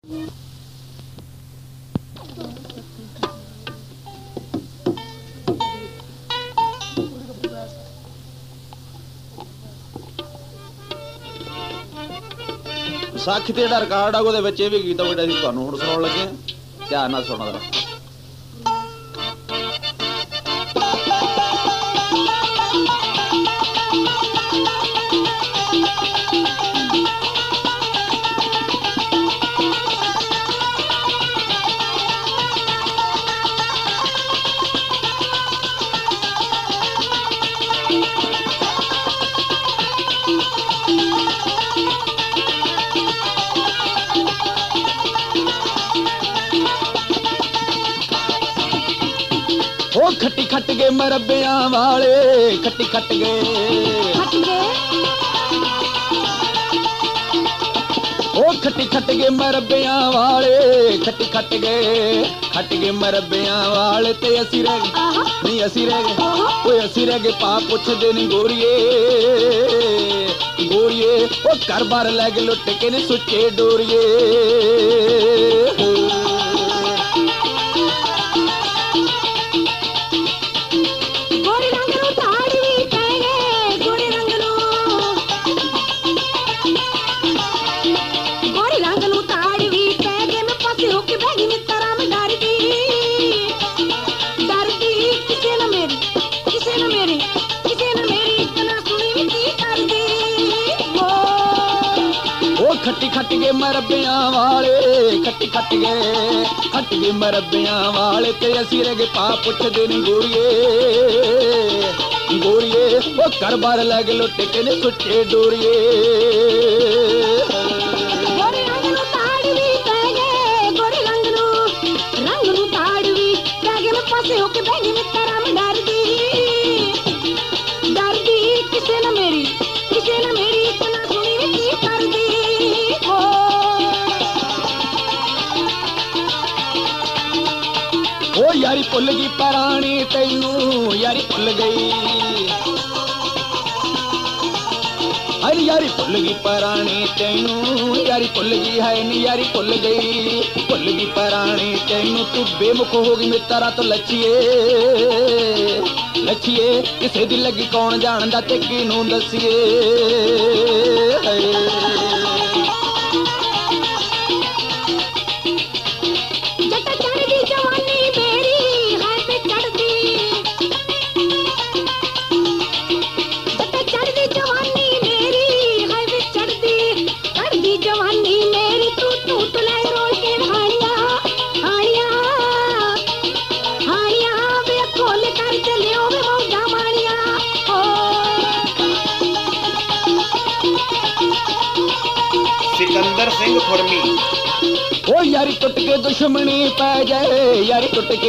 ਵਿਸਾਖੀ ਤੇ ਜਿਹੜਾ ਰਿਕਾਰਡ ਆ ਉਹਦੇ ਵਿੱਚ ਇਹ ਵੀ ਗੀਤ ਆ ਜਿਹੜਾ ਅਸੀਂ ਤੁਹਾਨੂੰ ਹੁਣ ਸੁਣਾਉਣ ਲੱਗੇ ਹਾਂ। ਧਿਆਨ ਨਾਲ ਸੁਣਨਾ ਜਰਾ। खट्टी खट गए मरब्बियां वाले, खट्टी खट गए ओ खट्टी खट गए मरब्बियां वाले, खट्टी खट गए मरब्बियां वाले। ते असी रह गए नहीं असी रह गए ओए असी रह गए पा पुछदे नहीं गोरिए गोरिए ओ घर बार लै गए लुट के नहीं सुच्चे डोरिए। खट्टी खट गए मरब्बियां वाले, खट्टी खट गए मरब्बियां वाले। ते असी रह गए पा पुछदे नहीं गोरिए गोरिए ओ घर बार लै गए लुट के ने सुच्चे डोरिए। यारी भुल गई परानी तैनू यारी भुल गई अरे यारी भुल गई परानी तैनू यारी भुल गई है नी यारी भुल गई परानी तैनू। तू बेमुख हो गई मित्रा तो लच्छिए लच्छिए किसे दी लगी कौन जानदा ते किनू दसिए। सिकंदर सिंह खुरमी ओ यारी टुट के दुश्मनी पै जाए यारी टुट के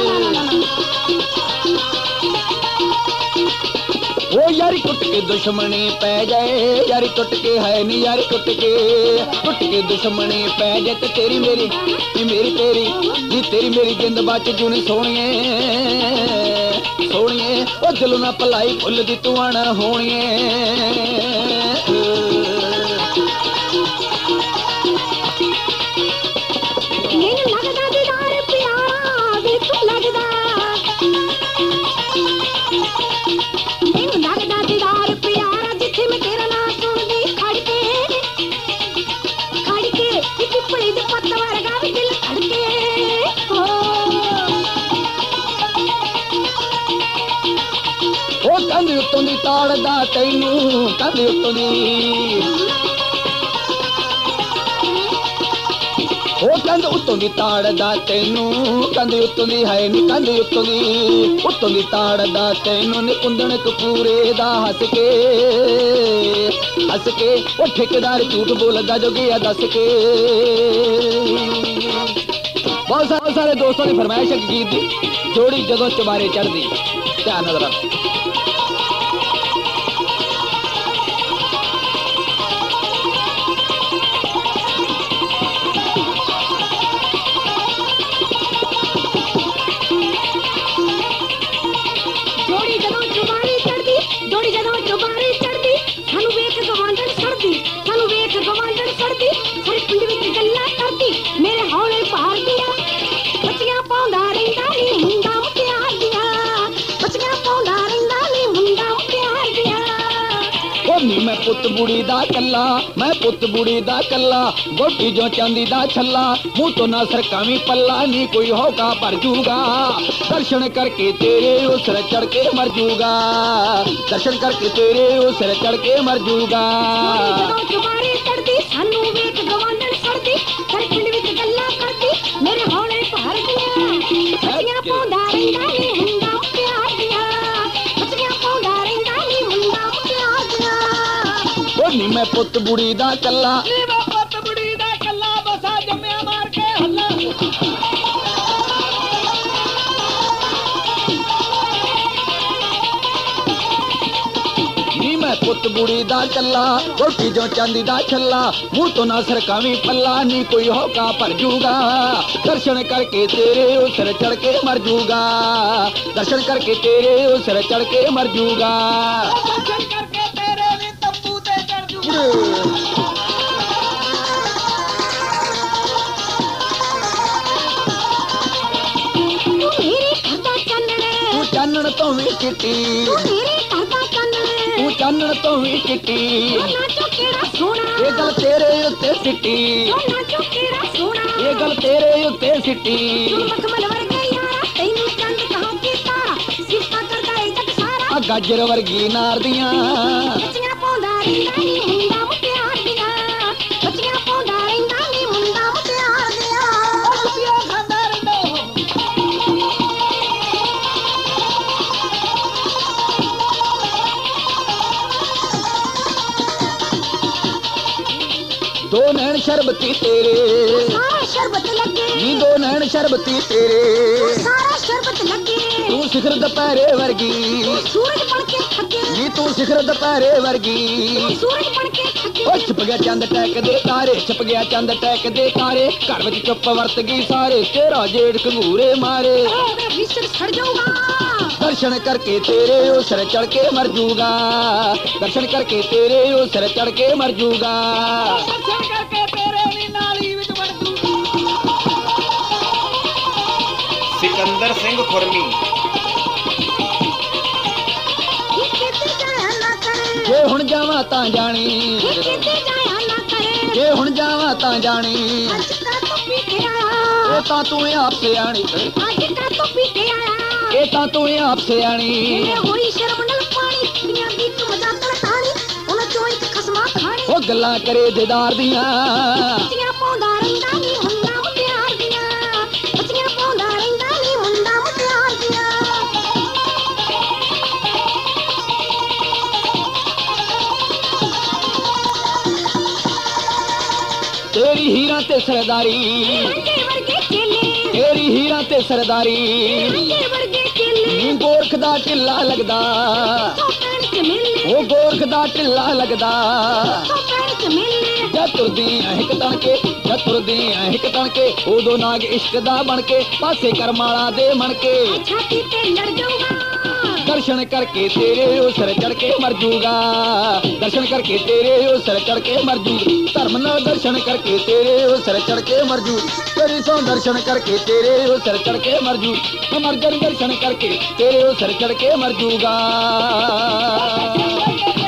ओ यारी टुट के दुश्मनी पै जाए यारी टुट के है नी यारी टुट के दुश्मनी पै जाए। ते तेरी मेरी तेरी नी तेरी मेरी जिंद बच जूनी सोहणिए सोहणिए ओ दिलों ना भलाई भुल दी तू अण होणिए। कंध उत्तों दी ताड़दा तैनू कंध उत्तों दी ओ कंध उत्तों दी ताड़दा तैनू कंध उत्तों दी है नी कंध उत्तों दी ताड़दा तैनू नी कुंदन कपूरे दा हस के ओ ठेकेदार झूठ बोलदा जो गया दस के। बहुत सारे दोस्तों की फरमाइश है गीत दी जोड़ी जदों चुबारे चढ़दी। ध्यान नजर रख सानू वेख गवांडन सड़दी सारे पिंड विच गल्लां करदी पुत बुड़ी दा कल्ला, मैं पुत बुड़ी दा कल्ला, गोटी जो चांदी दा छल्ला, मुंह तो ना सरकावी पल्ला, नी कोई होगा भर जूगा, दर्शन करके तेरे ओ सिर चढ़ के मर जूगा, दर्शन करके तेरे ओ सिर चढ़ के मर जूगा। दुबारे चढ़दी सानू वेख गवांडन सड़दी, कर पिंड विच गल्ला करदी, मेरे हौले भर दियां, बच्चियां पौंदा रहिंदा नी हुंदा प्यार दियां, बच्चियां पौंदा रहिंदा नी हुंदा प्यार दियां। ओ नी मैं पुत बुड़ी दा कल्ला, नी मैं पुत बुड़ी दा कल्ला, बसा जम्मिया मार के हल्ला। पुत बुड़ी दा कल्ला, गोटी जो चांदी दा छल्ला, मुंह तो ना सरकावी पल्ला, नी कोई होका भर जूगा, दर्शन करके तेरे ओ सिर चढ़ के मर जूगा, दर्शन करके तेरे ओ सिर चढ़ के मर जूगा। दर्शन करके तेरे भी तंबू ते चढ़ जूगा। तू चानण तो भी चिट्टी, तू चानण तो भी चिट्टी, ये गल तेरे उत्ते सिੱਟੀ, ये गल तेरे उत्ते सिੱਟੀ। आ गाजर वर्गी नार दियां, बच्चियां पौंदा रहिंदा नी हुंदा प्यार दियां, बच्चियां पौंदा रहिंदा नी हुंदा प्यार दियां। रुपया खांदा रहिंदा दो नैन शरबती तेरे, सारा शरबत लगे, नी दो नैन शरबती तेरे, सारा शरबत लगे, तू शिखर दुपहरे वर्गी, सूरज बन के थके, नी तू शिखर दुपहरे वर्गी। सूरज बन के थके। ओ छप गया चंद टैक दे तारे, छप गया चंद टैक दे तारे, घर विच चुप वरत गई सारे, तेरा जेठ घंगूरे मारे, विसर सड़ जाऊंगा, दर्शन करके तेरे ओ सिर चढ़ के मर जूगा, दर्शन करके तेरे ओ सिर चढ़ के मर जूगा। दर्शन करके तेरे भी नाली विच वड़ जूगा। सिकंदर सिंह खुरमी जे हुण जावां तां जानी, जे हुण जावां तां जानी, ये तां तू आप से आनी, ये तां तू आप से आनी। ओ गल्लां करे दिदार दियां, तेरी हीरा ते सरदारी, तेरी हीरा ते सरदारी, गोरख दा ढिल्ला लगदा, ओ गोरख दा ढिल्ला लगदा, जद तुरदी हिक तणके, जद तुरदी हिक तणके, उदो नाग इश्क दा बनके, पासे करमाला दे मनके, दर्शन करके तेरे ओ सिर चढ़ के मर जूगा, दर्शन करके तेरे ओ सिर चढ़ के मर जूगा, धर्म नाल दर्शन करके तेरे ओ सिर चढ़ के मर जू, तेरी सो दर्शन करके तेरे ओ सिर चढ़ के मर जू, मर जन दर्शन करके तेरे ओ सिर चढ़ के मर जूगा।